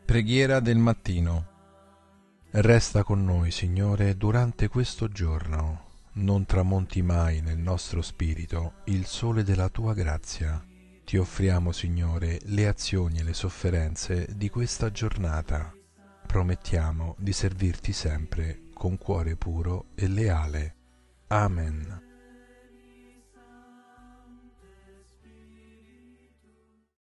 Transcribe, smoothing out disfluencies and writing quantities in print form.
Preghiera del mattino. Resta con noi, Signore, durante questo giorno. Non tramonti mai nel nostro spirito il sole della Tua grazia. Ti offriamo, Signore, le azioni e le sofferenze di questa giornata. Promettiamo di servirti sempre con cuore puro e leale. Amen.